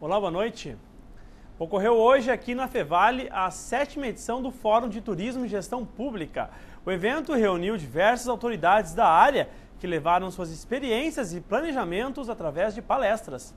Olá, boa noite. Ocorreu hoje aqui na Fevale a 7ª edição do Fórum de Turismo e Gestão Pública. O evento reuniu diversas autoridades da área que levaram suas experiências e planejamentos através de palestras.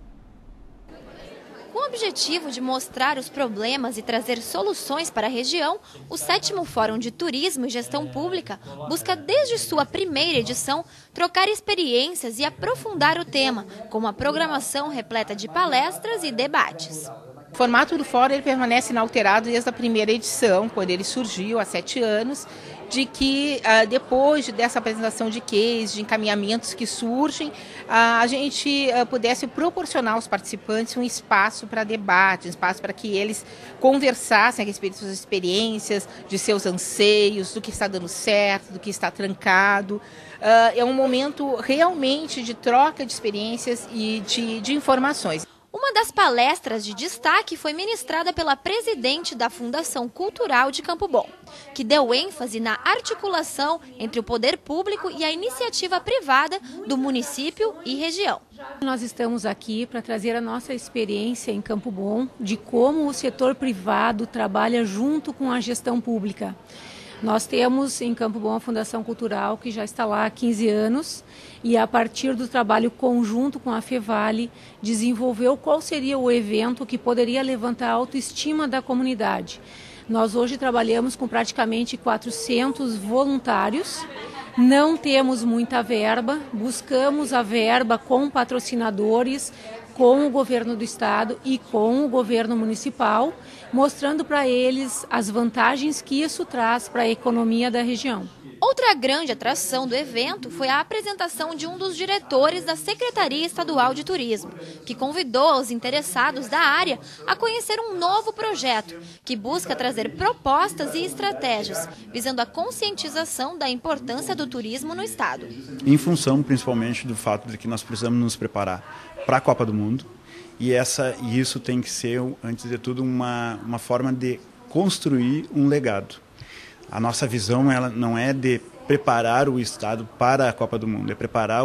Com o objetivo de mostrar os problemas e trazer soluções para a região, o 7º Fórum de Turismo e Gestão Pública busca, desde sua primeira edição, trocar experiências e aprofundar o tema, com uma programação repleta de palestras e debates. O formato do fórum ele permanece inalterado desde a primeira edição, quando ele surgiu há 7 anos, de que depois dessa apresentação de cases, de encaminhamentos que surgem, a gente pudesse proporcionar aos participantes um espaço para debate, um espaço para que eles conversassem a respeito de suas experiências, de seus anseios, do que está dando certo, do que está trancado. É um momento realmente de troca de experiências e de informações. Uma das palestras de destaque foi ministrada pela presidente da Fundação Cultural de Campo Bom, que deu ênfase na articulação entre o poder público e a iniciativa privada do município e região. Nós estamos aqui para trazer a nossa experiência em Campo Bom de como o setor privado trabalha junto com a gestão pública. Nós temos em Campo Bom a Fundação Cultural, que já está lá há 15 anos, e a partir do trabalho conjunto com a Fevale, desenvolveu qual seria o evento que poderia levantar a autoestima da comunidade. Nós hoje trabalhamos com praticamente 400 voluntários, não temos muita verba, buscamos a verba com patrocinadores, com o governo do estado e com o governo municipal, mostrando para eles as vantagens que isso traz para a economia da região. Outra grande atração do evento foi a apresentação de um dos diretores da Secretaria Estadual de Turismo, que convidou os interessados da área a conhecer um novo projeto que busca trazer propostas e estratégias, visando a conscientização da importância do turismo no estado. Em função, principalmente, do fato de que nós precisamos nos preparar para a Copa do Mundo, e isso tem que ser, antes de tudo, uma forma de construir um legado. A nossa visão ela não é de preparar o Estado para a Copa do Mundo, é preparar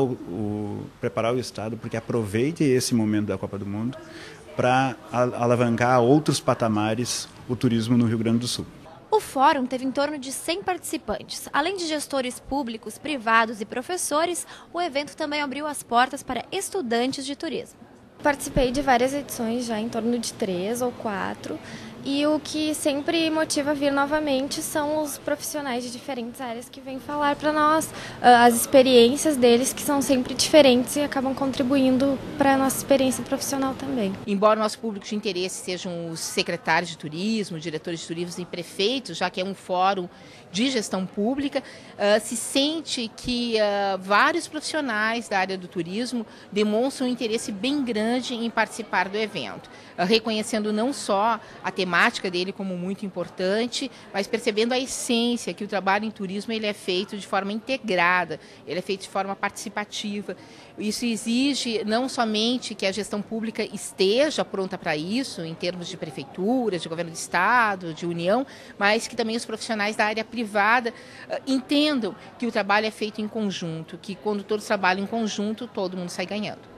o Estado porque aproveite esse momento da Copa do Mundo para alavancar a outros patamares o turismo no Rio Grande do Sul. O fórum teve em torno de 100 participantes. Além de gestores públicos, privados e professores, o evento também abriu as portas para estudantes de turismo. Participei de várias edições, já em torno de 3 ou 4, e o que sempre motiva a vir novamente são os profissionais de diferentes áreas que vêm falar para nós, as experiências deles que são sempre diferentes e acabam contribuindo para a nossa experiência profissional também. Embora o nosso público de interesse sejam os secretários de turismo, diretores de turismo e prefeitos, já que é um fórum de gestão pública, se sente que vários profissionais da área do turismo demonstram um interesse bem grande em participar do evento, reconhecendo não só a temática dele como muito importante, mas percebendo a essência que o trabalho em turismo ele é feito de forma integrada, ele é feito de forma participativa. Isso exige não somente que a gestão pública esteja pronta para isso, em termos de prefeitura, de governo do estado, de união, mas que também os profissionais da área privada entendam que o trabalho é feito em conjunto, que quando todos trabalham em conjunto, todo mundo sai ganhando.